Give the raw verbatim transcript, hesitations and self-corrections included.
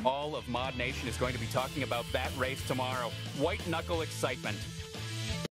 All of Mod Nation is going to be talking about that race tomorrow. White knuckle excitement.